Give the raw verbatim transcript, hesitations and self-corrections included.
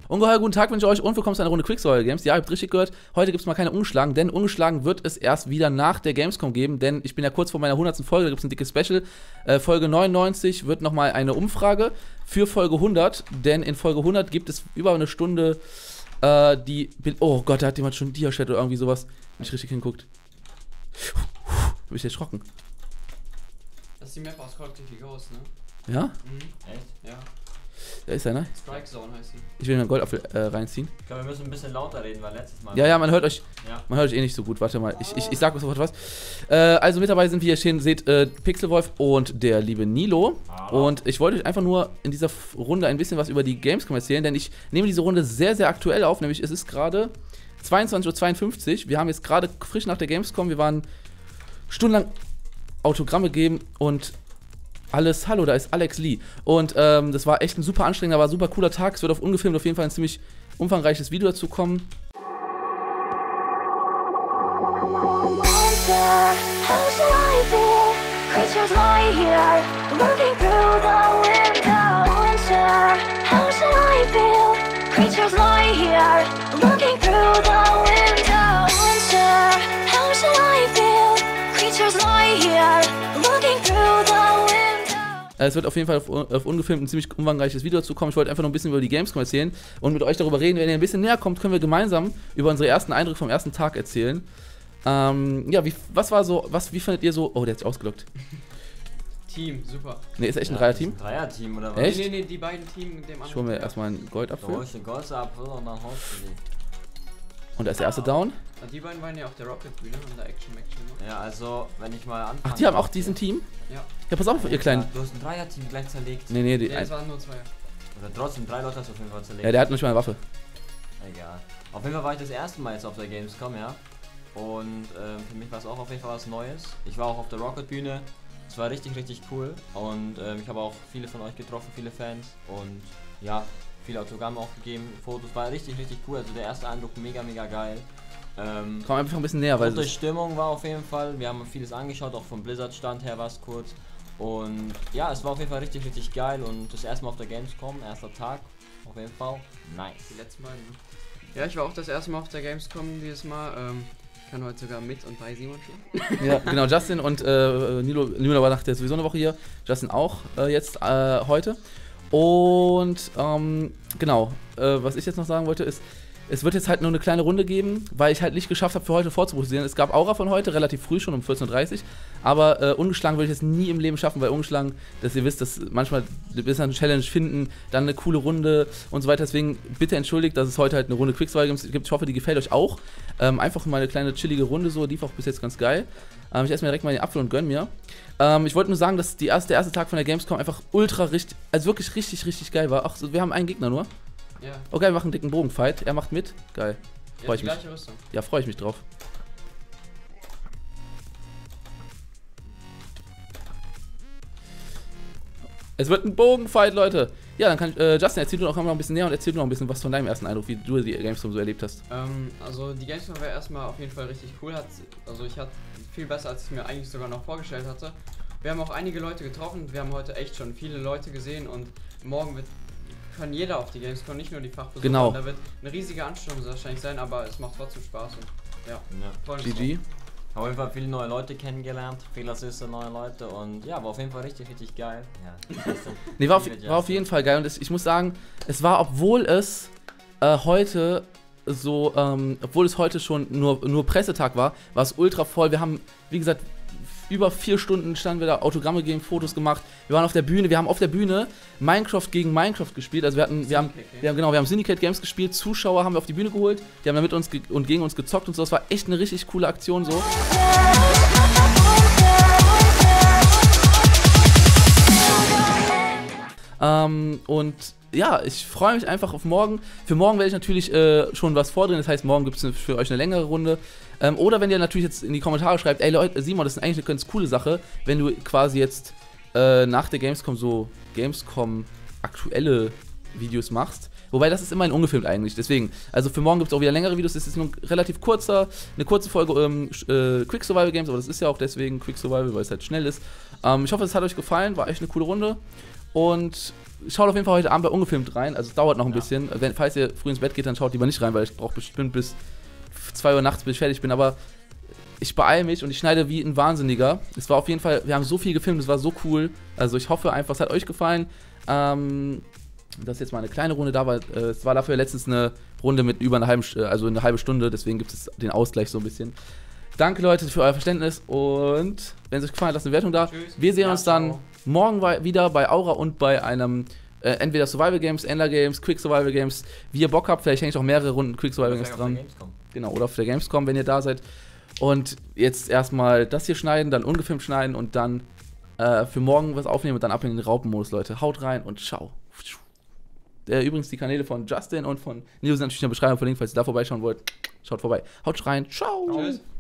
Ungeheuer guten Tag wünsche ich euch und willkommen zu einer Runde Quicksoil Games. Ja, ihr habt richtig gehört, heute gibt es mal keine Ungeschlagen, denn Ungeschlagen wird es erst wieder nach der Gamescom geben, denn ich bin ja kurz vor meiner hundertsten Folge, da gibt es ein dickes Special. Äh, Folge neunundneunzig wird nochmal eine Umfrage für Folge hundert, denn in Folge hundert gibt es über eine Stunde äh, die... Oh Gott, da hat jemand schon Dia-Chat oder irgendwie sowas, wenn ich richtig hinguckt. Bin ich erschrocken. Das ist die Map aus Call of Duty Ghost, ne? Ja? Mhm. Echt? Ja. Da ist er, ne? Strike Zone heißt sie. Ich will mir einen Goldapfel äh, reinziehen. Ich glaube, wir müssen ein bisschen lauter reden, weil letztes Mal... Ja, ja, man hört euch, ja. man hört euch eh nicht so gut. Warte mal, ich, ich, ich sag sofort was. Äh, also mit dabei sind, wie ihr stehen seht, äh, Pixelwolf und der liebe Nilo. Hallo. Und ich wollte euch einfach nur in dieser Runde ein bisschen was über die Gamescom erzählen, denn ich nehme diese Runde sehr, sehr aktuell auf. Nämlich es ist gerade zweiundzwanzig Uhr zweiundfünfzig. Wir haben jetzt gerade frisch nach der Gamescom, wir waren stundenlang Autogramme geben und... alles, hallo, da ist Alex Lee. Und ähm, das war echt ein super anstrengender, war ein super cooler Tag. Es wird auf ungefilmt auf jeden Fall ein ziemlich umfangreiches Video dazu kommen. Es wird auf jeden Fall auf, auf ungefilmt ein ziemlich umfangreiches Video dazu kommen. Ich wollte einfach noch ein bisschen über die Gamescom erzählen und mit euch darüber reden. Wenn ihr ein bisschen näher kommt, können wir gemeinsam über unsere ersten Eindrücke vom ersten Tag erzählen. Ähm, ja, wie, was war so, was, wie findet ihr so... Oh, der hat sich ausgelockt. Team, super. Ne, ist echt ein Ja, Dreier-Team? Ein Dreier-Team oder was? Echt? Nee, nee, nee, die beiden Teams mit dem anderen. Ich hole mir erstmal einen Goldapfel. Da holst du Goldapfel und dann holst du die. Und da ist der erste Down. Die beiden waren ja auf der Rocket-Bühne und da Action Action gemacht. Ja, also, wenn ich mal anfange... Ach, die haben auch diesen Team? Ja. Ja, pass auf, ihr Kleinen. Du hast ein Dreier-Team gleich zerlegt. Nee, nee, die, Nee, es waren nur zwei. Oder trotzdem, drei Leute hast du auf jeden Fall zerlegt. ja, der hat nicht mal eine Waffe. Egal. Auf jeden Fall war ich das erste Mal jetzt auf der Gamescom, ja. Und ähm, für mich war es auch auf jeden Fall was Neues. Ich war auch auf der Rocket-Bühne. Es war richtig, richtig cool. Und ähm, ich habe auch viele von euch getroffen, viele Fans. Und ja, viele Autogramme auch gegeben, Fotos. War richtig, richtig cool. Also der erste Eindruck mega, mega geil. Ähm, Komm einfach ein bisschen näher, weil... die Stimmung war auf jeden Fall. Wir haben vieles angeschaut, auch vom Blizzard-Stand her war es kurz. Und ja, es war auf jeden Fall richtig, richtig geil. Und das erste Mal auf der Gamescom, erster Tag. Auf jeden Fall nice. Die letzten beiden. Ne? Ja, ich war auch das erste Mal auf der Gamescom dieses Mal. Ähm, ich kann heute sogar mit und bei Simon spielen. Ja, genau, Justin und äh, Nilo, Nilo war nach der sowieso eine Woche hier. Justin auch äh, jetzt äh, heute. Und ähm, genau, äh, was ich jetzt noch sagen wollte ist, es wird jetzt halt nur eine kleine Runde geben, weil ich halt nicht geschafft habe, für heute vorzuproduzieren. Es gab Aura von heute, relativ früh schon um vierzehn Uhr dreißig. Aber äh, ungeschlagen würde ich es nie im Leben schaffen, weil ungeschlagen, dass ihr wisst, dass manchmal bis eine Challenge finden, dann eine coole Runde und so weiter. Deswegen bitte entschuldigt, dass es heute halt eine Runde Quicksoil gibt. Ich hoffe, die gefällt euch auch. Ähm, einfach mal eine kleine chillige Runde, so lief auch bis jetzt ganz geil. Ähm, ich esse mir direkt mal den Apfel und gönn mir. Ähm, ich wollte nur sagen, dass die erste, der erste Tag von der Gamescom einfach ultra richtig, also wirklich richtig, richtig geil war. Ach, so, wir haben einen Gegner nur. Ja. Okay, wir machen einen dicken Bogenfight. Er macht mit. Geil. Freue ich die mich. gleiche Rüstung. Ja, freue ich mich drauf. Es wird ein Bogenfight, Leute. Ja, dann kann äh, Justin, erzähl du noch mal ein bisschen näher und erzähl du noch ein bisschen was von deinem ersten Eindruck, wie du die Gamescom so erlebt hast. Ähm, also die Gamescom war erstmal auf jeden Fall richtig cool. Hat, also ich hatte viel besser, als ich mir eigentlich sogar noch vorgestellt hatte. Wir haben auch einige Leute getroffen. Wir haben heute echt schon viele Leute gesehen und morgen wird kann jeder auf die Gamescom, nicht nur die Fachbesucher. Genau. Da wird eine riesige Anstrengung wahrscheinlich sein, aber es macht trotzdem Spaß und ja. Ja. G G. Auf jeden Fall viele neue Leute kennengelernt, viele Assisten, neue Leute und ja, war auf jeden Fall richtig, richtig geil. Ja, nee, war auf, war auf jeden Fall geil und es, ich muss sagen, es war, obwohl es äh, heute so, ähm, obwohl es heute schon nur, nur Pressetag war, war es ultra voll. Wir haben, wie gesagt, über vier Stunden standen wir da, Autogramme gegeben, Fotos gemacht. Wir waren auf der Bühne, wir haben auf der Bühne Minecraft gegen Minecraft gespielt. Also wir hatten, wir haben, wir haben, genau, wir haben Syndicate Games gespielt, Zuschauer haben wir auf die Bühne geholt, die haben da mit uns und gegen uns gezockt und so. Das war echt eine richtig coole Aktion so. Ähm, und ja, ich freue mich einfach auf morgen. Für morgen werde ich natürlich äh, schon was vordrehen, das heißt, morgen gibt es für euch eine längere Runde. Ähm, oder wenn ihr natürlich jetzt in die Kommentare schreibt, ey Leute, Simon, das ist eigentlich eine ganz coole Sache, wenn du quasi jetzt äh, nach der Gamescom so Gamescom aktuelle Videos machst. Wobei, das ist immerhin ungefilmt eigentlich, deswegen, also für morgen gibt es auch wieder längere Videos, das ist nur ein relativ kurzer, eine kurze Folge ähm, äh, Quick Survival Games, aber das ist ja auch deswegen Quick Survival, weil es halt schnell ist. Ähm, ich hoffe, es hat euch gefallen, war echt eine coole Runde. Und schaut auf jeden Fall heute Abend bei Ungefilmt rein. Also es dauert noch ein Ja. bisschen. Wenn, falls ihr früh ins Bett geht, dann schaut lieber nicht rein, weil ich brauche bestimmt bis zwei Uhr nachts, bis ich fertig bin. Aber ich beeile mich und ich schneide wie ein Wahnsinniger. Es war auf jeden Fall, wir haben so viel gefilmt, es war so cool. Also ich hoffe einfach, es hat euch gefallen. Ähm, das ist jetzt mal eine kleine Runde da, weil äh, es war dafür letztens eine Runde mit über einer halben, äh, also eine halbe Stunde, deswegen gibt es den Ausgleich so ein bisschen. Danke Leute für euer Verständnis und wenn es euch gefallen hat, lasst eine Wertung da. Tschüss. Wir sehen Ja, uns dann ciao. morgen wei- wieder bei Aura und bei einem äh, entweder Survival Games, Ender Games, Quick Survival Games, wie ihr Bock habt. Vielleicht hänge ich auch mehrere Runden Quick Survival Games Vielleicht auf der dran. Gamescom. Genau, oder auf der Gamescom, wenn ihr da seid. Und jetzt erstmal das hier schneiden, dann ungefilmt schneiden und dann äh, für morgen was aufnehmen und dann ab in den Raupenmodus, Leute. Haut rein und ciao. Äh, übrigens die Kanäle von Justin und von Nilo sind natürlich in der Beschreibung verlinkt, falls ihr da vorbeischauen wollt. Schaut vorbei. Haut rein. Ciao. Tschüss.